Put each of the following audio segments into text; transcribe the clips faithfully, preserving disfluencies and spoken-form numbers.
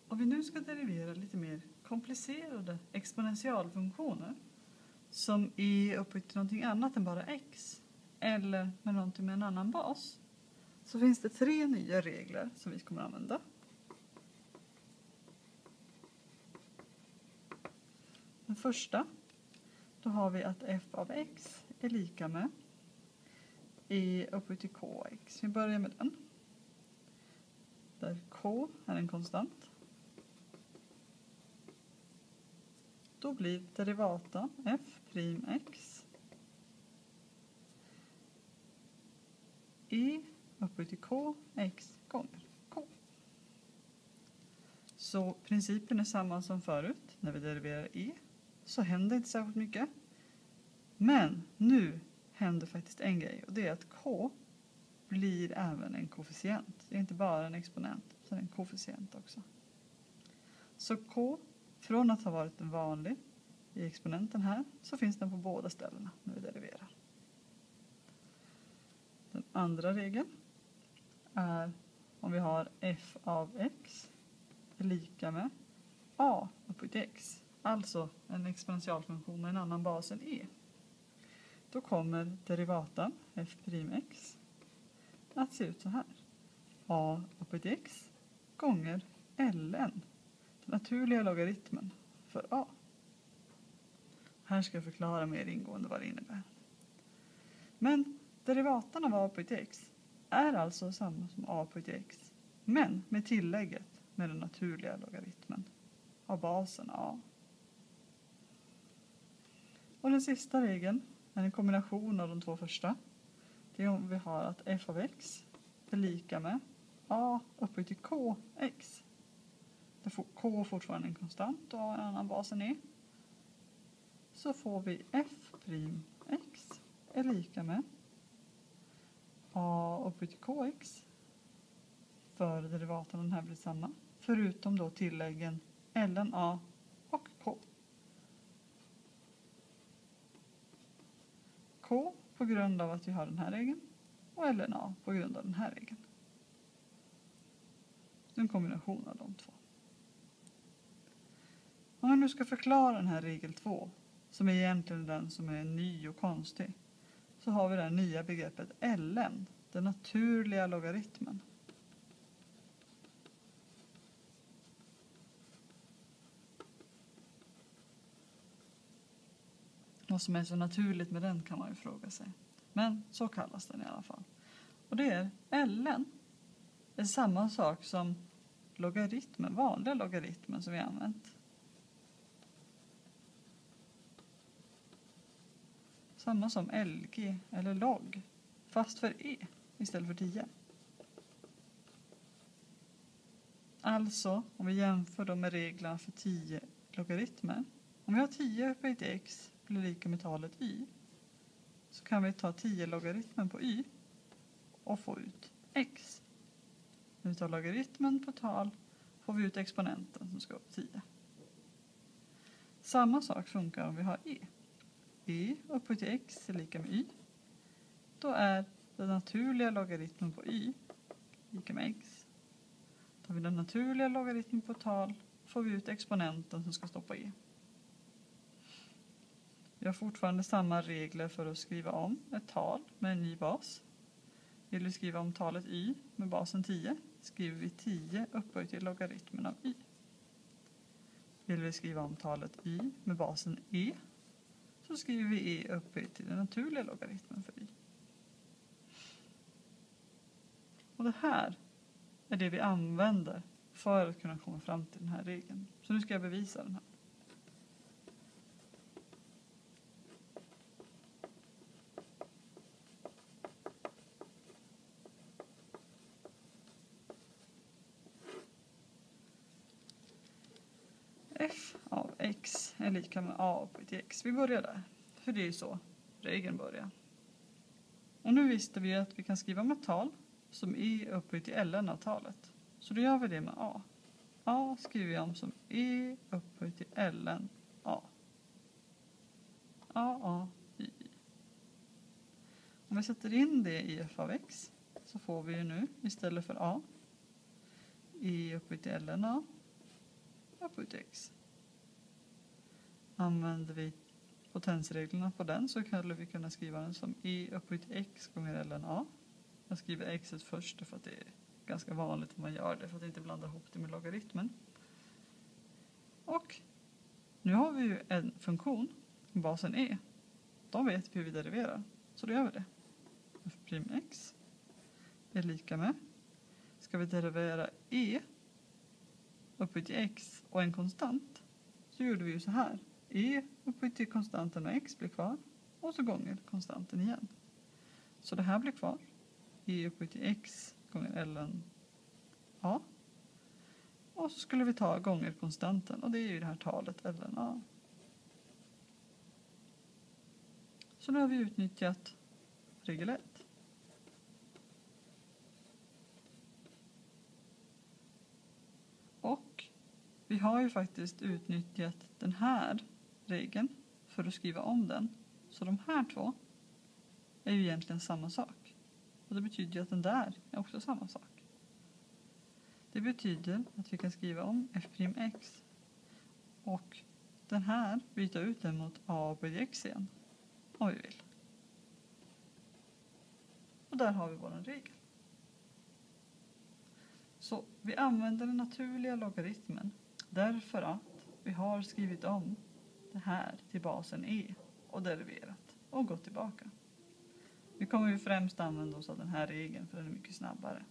Om vi nu ska derivera lite mer komplicerade exponentialfunktioner som är upphöjt till någonting annat än bara x eller med någonting med en annan bas, så finns det tre nya regler som vi kommer att använda. Den första, då har vi att f av x är lika med e upphöjt till kx. Vi börjar med den. Där k är en konstant. Då blir derivatan f prim x e upphöjt till k x gånger k. Så principen är samma som förut. När vi deriverar e så händer inte särskilt mycket. Men nu händer faktiskt en grej, och det är att k blir även en koefficient. Det är inte bara en exponent, utan en koefficient också. Så k, från att ha varit en vanlig i exponenten här, så finns den på båda ställena när vi deriverar. Den andra regeln är om vi har f av x är lika med a upphöjt till x. Alltså en exponentialfunktion med en annan bas än e. Då kommer derivatan f prim x att se ut så här. A upphöjt till x gånger ln, den naturliga logaritmen för a. Här ska jag förklara mer ingående vad det innebär. Men derivatan av a upphöjt till x är alltså samma som a upphöjt till x, men med tillägget med den naturliga logaritmen av basen a. Och den sista regeln är en kombination av de två första. Det är om vi har att f av x är lika med a upphöjt till kx. Där får k fortfarande en konstant och en annan bas än e. Så får vi f prim x är lika med a upphöjt till kx. För derivaten den här blir samma. Förutom då tilläggen ln a och k. K på grund av att vi har den här regeln och ln a på grund av den här regeln. En kombination av de två. Om man nu ska förklara den här regel två, som är egentligen den som är ny och konstig, så har vi det här nya begreppet ln, den naturliga logaritmen. Vad som är så naturligt med den kan man ju fråga sig. Men så kallas den i alla fall. Och det är ln är samma sak som logaritmen, vanliga logaritmen som vi använt. Samma som lg eller log, fast för e istället för tio. Alltså, om vi jämför dem med reglerna för tio logaritmer. Om vi har tio upphöjt till x blir lika med talet y, så kan vi ta tio logaritmen på y och få ut x. När vi tar logaritmen på tal får vi ut exponenten som ska vara tio. Samma sak funkar om vi har e. E upphöjt till x är lika med y. Då är den naturliga logaritmen på y lika med x. Tar vi den naturliga logaritmen på tal får vi ut exponenten som ska stå på e. Vi har fortfarande samma regler för att skriva om ett tal med en ny bas. Vill vi skriva om talet y med basen tio, skriver vi tio upphöjt till logaritmen av y. Vill vi skriva om talet y med basen e, så skriver vi e upphöjt till den naturliga logaritmen för y. Och det här är det vi använder för att kunna komma fram till den här regeln. Så nu ska jag bevisa den här. F av x är lika med a upphöjt till x. Vi börjar där, för det är så regeln börjar. Och nu visste vi att vi kan skriva om ett tal som e upphöjt till ln av talet. Så då gör vi det med a. A skriver vi om som e upphöjt till ln a. a, a, y. Om vi sätter in det i f av x så får vi ju nu istället för a e upphöjt till ln a upphöjt till x. Använder vi potensreglerna på den så skulle vi kunna skriva den som e upphöjt till x gånger ln a. Jag skriver x först för att det är ganska vanligt att man gör det för att inte blanda ihop det med logaritmen. Och nu har vi ju en funktion, basen e. Då vet vi hur vi deriverar. Så då gör vi det. F'(x) är lika med. Ska vi derivera e upphöjt till x och en konstant så gjorde vi ju så här. E upphöjt till konstanten och x blir kvar. Och så gånger konstanten igen. Så det här blir kvar. E upphöjt till x gånger ln a. Och så skulle vi ta gånger konstanten. Och det är ju det här talet ln a. Så nu har vi utnyttjat regel ett. Och vi har ju faktiskt utnyttjat den här regeln för att skriva om den. Så de här två är ju egentligen samma sak. Och det betyder ju att den där är också samma sak. Det betyder att vi kan skriva om f'(x) och den här byta ut den mot a upphöjt till x igen. Om vi vill. Och där har vi vår regel. Så vi använder den naturliga logaritmen därför att vi har skrivit om det här till basen e och deriverat och gått tillbaka. Vi kommer ju främst använda oss av den här regeln för den är mycket snabbare.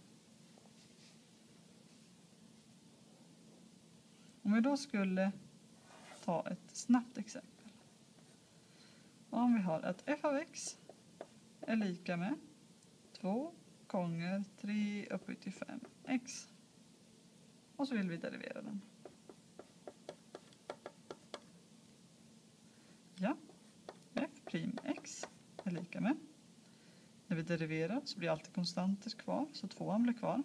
Om vi då skulle ta ett snabbt exempel. Om vi har att f av x är lika med två gånger tre upphöjt till fem x. Och så vill vi derivera den. Ja, f'(x) är lika med. När vi deriverar så blir alltid konstanter kvar, så tvåan blir kvar.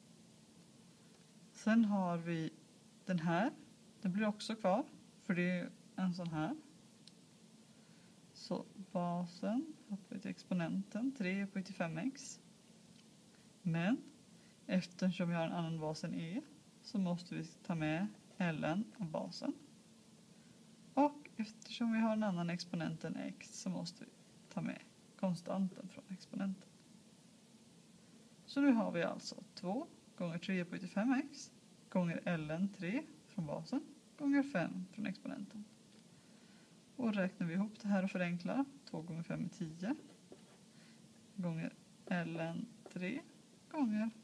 Sen har vi den här, den blir också kvar, för det är en sån här. Så basen upphöjt till exponenten, tre upphöjt till fem x. Men eftersom vi har en annan bas än e så måste vi ta med ln av basen. Och eftersom vi har en annan exponent än x så måste vi ta med konstanten från exponenten. Så nu har vi alltså två gånger tre upphöjt till fem x gånger ln tre från basen gånger fem från exponenten. Och räknar vi ihop det här och förenklar, två gånger fem är tio gånger ln tre gånger